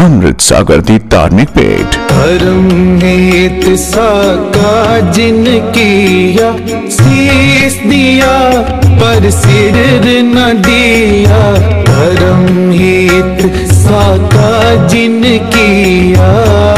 अमृत सागर दी धार्मिक भेंट। धर्म हेत साका जिन किया, शीस दिया पर सिर न दिया। धर्म हेत साका जिन किया,